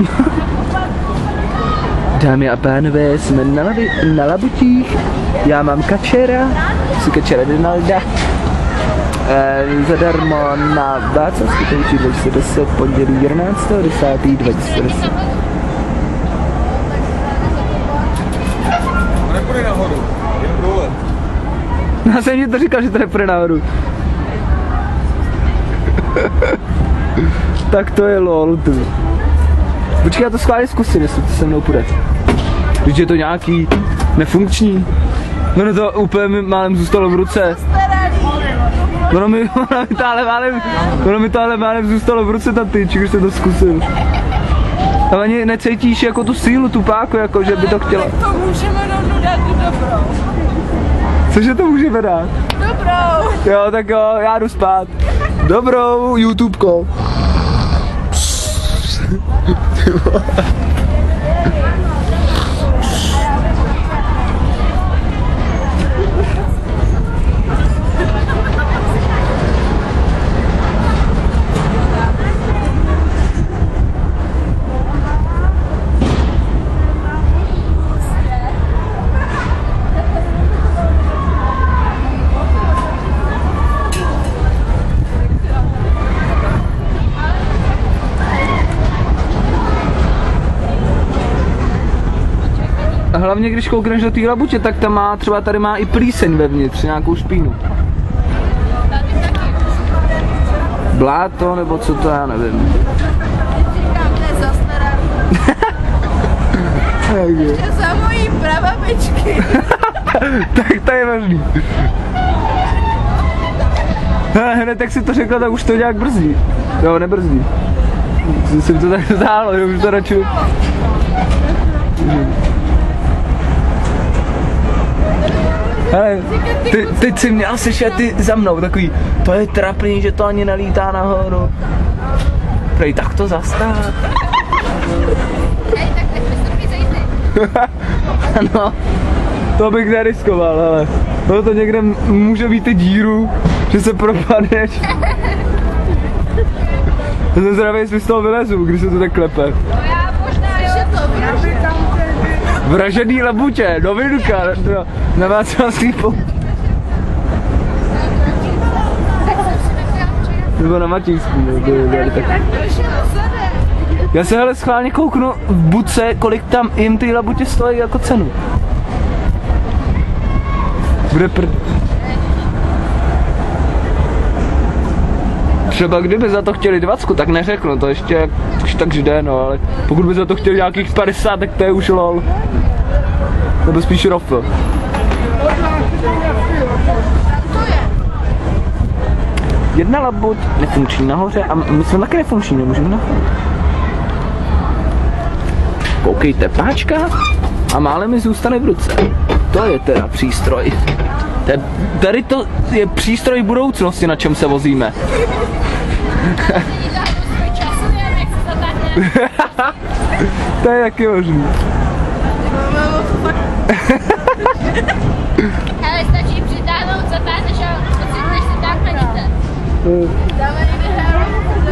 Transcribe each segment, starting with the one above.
Dámy a pánové, jsme na labutích. Já mám kačera, si kačera Donalda. Zadarmo na Václavské pouči 2010, pondělí 11.10.2010. Nepůjde nahoru, jen dole. Já jsem mi to říkal, že to nepůjde nahoru. Tak to je lol, tu. Počkej, já to schválně zkusím, jestli to se mnou půjde. Když je to nějaký nefunkční. Ono to úplně málem zůstalo v ruce. Ono mi to ale málem zůstalo v ruce, ta tyč, když jsem to zkusil. A ani necítíš jako tu sílu, tu páku, jako že by to chtěla. Tak to můžeme rovnou dát tu dobrou. Cože to můžeme dát? Dobrou. Jo, tak jo, já jdu spát. Dobrou, YouTubeko. Hlavně když koukneš do té labutě, tak tam má, třeba tady má i plíseň vevnitř, nějakou špínu. Bláto, nebo co to, já nevím. Říkám, to je zastaralý. Ještě za mojí prababičky. Tak to je možný. Hned tak si to řekla, tak už to nějak brzdí. Jo, nebrzdí. Se mi to tak zdálo, že už to radši... Hele, teď si měl slyšet ty za mnou, takový, to je trapný, že to ani nelítá nahoru. Prej, tak to zastát. Hej, tak teď vystoupí zajít. No, to bych neriskoval, ale to někde může být i díru, že se propadneš. Já jsem zdravý, jestli z toho vylezu, když se to tak klepe. No já možná, že to vražedí. Vražedný labutě, novinka, na Václavský pouť. Nebo na Matějský, Já se hele schválně kouknu v Buce, kolik tam jim ty labutě stojí jako cenu. Bude Třeba kdyby za to chtěli 20, tak neřeknu, to ještě tak jde, no, ale pokud by za to chtěli nějakých 50, tak to je už lol. Nebo spíš rofl. Jedna labuť nefunkční nahoře a my jsme taky nefunkční, nemůžeme nahoře. Koukejte, páčka a málem mi zůstane v ruce. To je teda přístroj. Tady to je přístroj budoucnosti, na čem se vozíme. To je taky možný. Hele, stačí přitáhnout, zatáhneš a ocitneš si tak na níte. Dáme někde hrálo.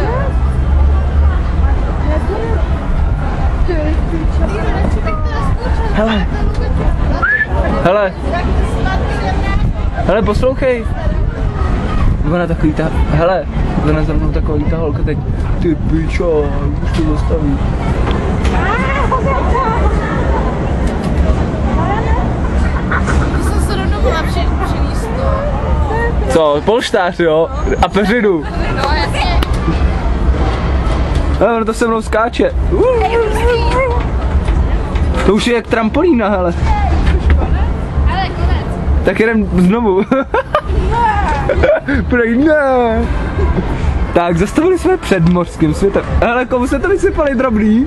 Hele, poslouchej. Ona takový ta, hele, ona za mnou takový ta holka teď, ty pičo, už to zastaví. To jsem se rovnou byla přinést to. Co, polštář, jo? A peřinu. No jasně. Hele, ono to se mnou skáče. To už je jak trampolína, hele. Ale konec. Tak jedem znovu. Prej, ne. Tak, zastavili jsme před mořským světem. Hele, komu se to vysypali drobný?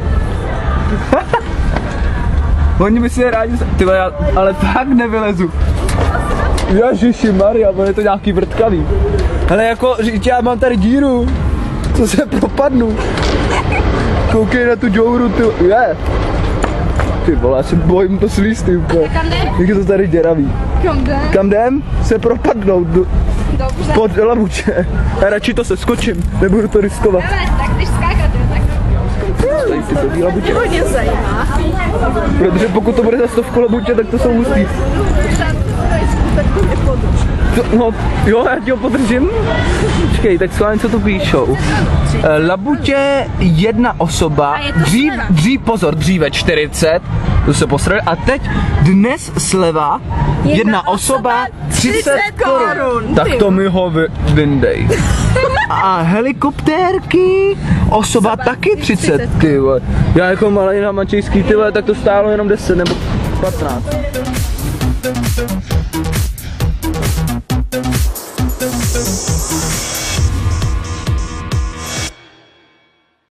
Oni by si je rádi... Tyhle, já ale fakt nevylezu. Ježiši Maria, je to nějaký vrtkavý. Hele, jako, říct, já mám tady díru. Co se propadnu. Koukej na tu džouru, ty... Je. Ty vole, já se bojím to svíst, ty úplně. Kam jdem? Jak je to tady děravý. Kam jdem? Kam jdem? Se propadnout. Dobře. Pod labuče. Já radši to se skočím, nebudu to riskovat. Hele, tak když skákat, jo, tak... ty labutě. Mě zajímá. Protože pokud to bude za 100 labutě, tak to jsou hustý. Tak to mě podrž. No, jo, já ti ho podržím. Počkej, tak schválně, co tu píšou. Labutě jedna osoba, dříve 40, to se posrali, a teď dnes sleva, jedna osoba 30 korun. Tak to mi ho vyndej. A helikoptérky, osoba taky 30, ty vole. Já jako malej na mačejský, ty vole, tak to stálo jenom 10 nebo 15.